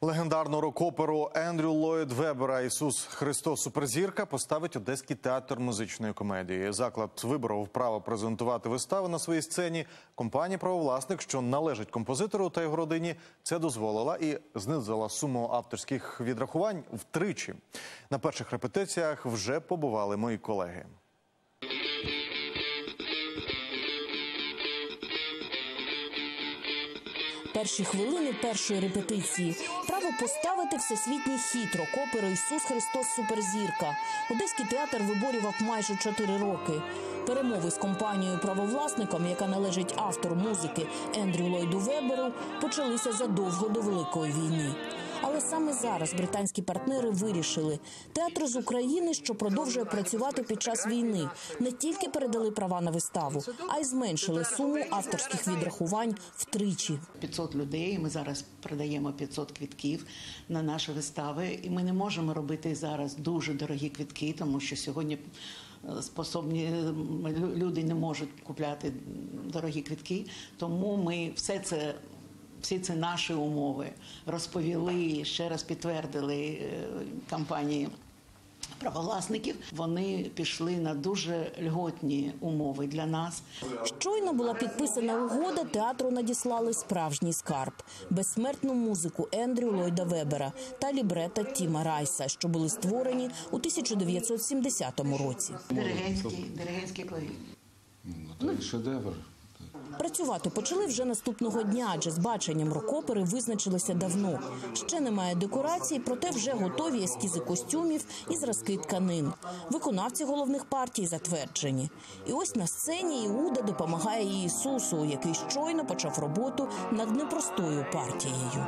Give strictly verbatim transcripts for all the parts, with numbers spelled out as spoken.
Легендарну рок-оперу Ендрю Ллойд Вебера «Ісус Христос Суперзірка» поставить Одеський театр музичної комедії. Заклад виборов право презентувати вистави на своїй сцені. Компанія-правовласник, що належить композитору та його родині, це дозволила і знизила суму авторських відрахувань втричі. На перших репетиціях вже побували мої колеги. Перші хвилини першої репетиції. Право поставити всесвітній хіт рок-оперу «Ісус Христос Суперзірка». Одеський театр виборював майже чотири роки. Перемови з компанією-правовласником, яка належить автору музики Ендрю Ллойду Веберу, почалися задовго до Великої війни. Але саме зараз британські партнери вирішили, театр з України, що продовжує працювати під час війни, не тільки передали права на виставу, а й зменшили суму авторських відрахувань втричі. п'ятсот людей, ми зараз продаємо п'ятсот квитків на наші вистави, і ми не можемо робити зараз дуже дорогі квитки, тому що сьогодні способні люди не можуть купляти дорогі квитки, тому ми все це Всі ці наші умови розповіли, ще раз підтвердили компанії правовласників. Вони пішли на дуже льготні умови для нас. Щойно була підписана угода, театру надіслали справжній скарб – безсмертну музику Ендрю Ллойда Вебера та лібрета Тіма Райса, що були створені у тисяча дев'ятсот сімдесятому році. Диригентський, диригентський клавір. Ну, це шедевр. Працювати почали вже наступного дня, адже з баченням рок-опери визначилися давно. Ще немає декорацій, проте вже готові ескізи костюмів і зразки тканин. Виконавці головних партій затверджені. І ось на сцені Іуда допомагає Ісусу, який щойно почав роботу над непростою партією.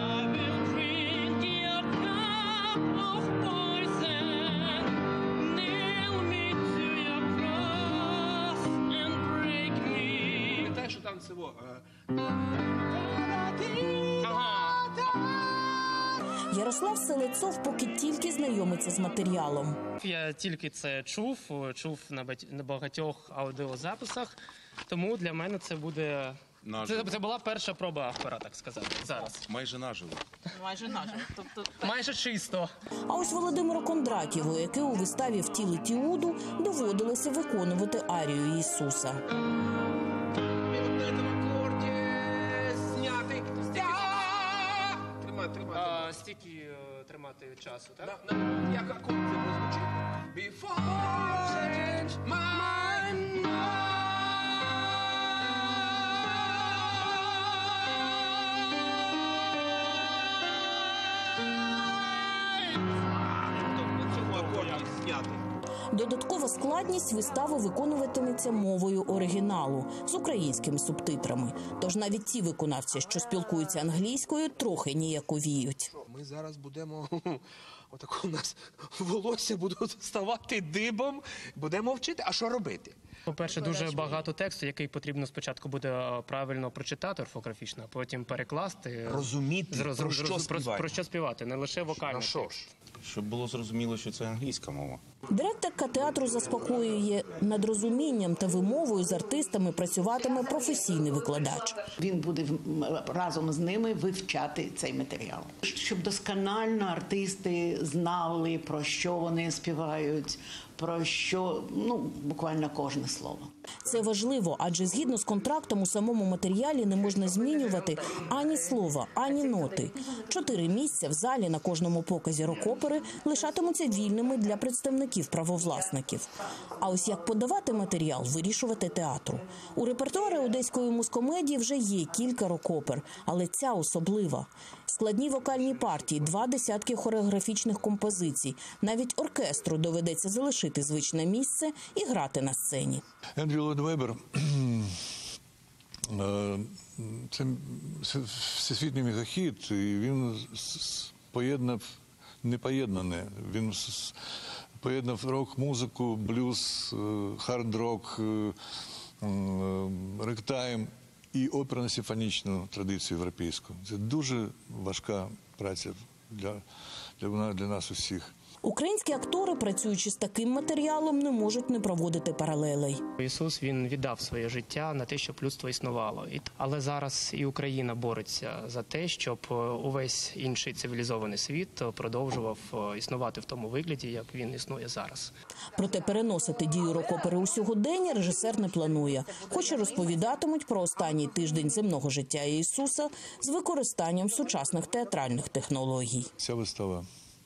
Ярослав Селецов поки тільки знайомиться з матеріалом. Я тільки це чув, чув на багатьох аудіозаписах, тому для мене це буде... Це, це була перша проба автора, так сказати, зараз. Майже наживо. Майже наживо. Тобто... Майже чисто. А ось Володимиру Кондратєву, який у виставі втілить Іуду, доводилося виконувати арію Ісуса. А, стільки е, тримати часу, так? На, на, як акорд звучить? Before change my mind. Тобто цього акорду зняти. Додаткова складність вистави виконуватиметься мовою оригіналу з українськими субтитрами. Тож навіть ті виконавці, що спілкуються англійською, трохи ніяковіють. Ми зараз будемо, отако у нас волосся будуть ставати дибом, будемо вчити, а що робити? По-перше, дуже багато тексту, який потрібно спочатку буде правильно прочитати орфографічно, а потім перекласти. Розуміти, Зроз, про роз, що про, співати. про що співати, не лише вокально. що ж? Щоб було зрозуміло, що це англійська мова. Директорка театру заспокоює, над розумінням та вимовою з артистами працюватиме професійний викладач. Він буде разом з ними вивчати цей матеріал. Щоб досконально артисти знали, про що вони співають, про що, ну, буквально кожне слово. Це важливо, адже згідно з контрактом у самому матеріалі не можна змінювати ані слова, ані ноти. Чотири місця в залі на кожному показі рок-опери лишатимуться вільними для представників правовласників. А ось як подавати матеріал, вирішувати театру. У репертуарі Одеської музкомедії вже є кілька рок-опер, але ця особлива. Складні вокальні партії, два десятки хореографічних композицій. Навіть оркестру доведеться залишити звичне місце і грати на сцені. Ендрю Ллойд Вебер – це всесвітній мегахіт, і він поєднав непоєднане. Він поєднав рок-музику, блюз, хард-рок, ректайм і оперно-симфонічну традицію європейську. Це дуже важка праця для, для, для нас усіх. Українські актори, працюючи з таким матеріалом, не можуть не проводити паралелей. Ісус, він віддав своє життя на те, щоб людство існувало. І- Але зараз і Україна бореться за те, щоб е, увесь інший цивілізований світ е, продовжував е, існувати в тому вигляді, як він існує зараз. Проте переносити дію рок-опери у сьогодення режисер не планує. Хоч і розповідатимуть про останній тиждень земного життя Ісуса з використанням сучасних театральних технологій. Ця вистава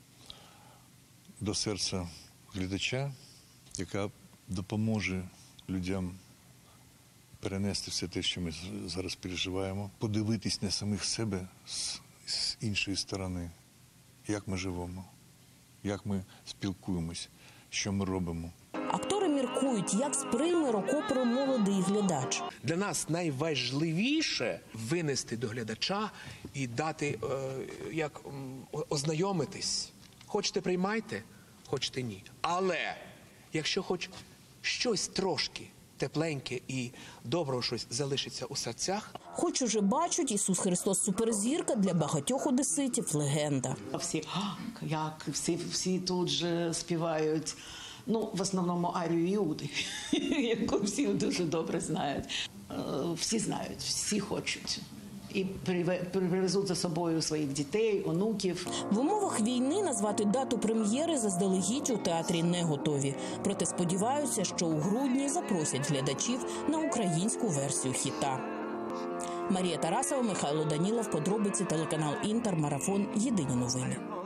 до серця глядача, яка допоможе людям перенести все те, що ми з- зараз переживаємо, подивитись на самих себе з, з іншої сторони, як ми живемо, як ми спілкуємось, що ми робимо. Актори міркують, як сприйме рок-оперу молодий глядач. Для нас найважливіше винести до глядача і дати, е, як м, о- ознайомитись. Хочете, приймайте, хочете ні. Але якщо хоч щось трошки тепленьке і доброго щось залишиться у серцях, Хоч уже бачать, Ісус Христос Суперзірка для багатьох одеситів – легенда. Всі, «А, як, всі, всі тут же співають, ну, в основному арію Іуди, яку всі дуже добре знають. Е, Всі знають, всі хочуть. І приве- привезуть за собою своїх дітей, онуків. В умовах війни назвати дату прем'єри заздалегідь у театрі не готові. Проте сподіваються, що у грудні запросять глядачів на українську версію хіта. Марія Тарасова, Михайло Данілов, подробиці, телеканал Інтер, Марафон, Єдині новини.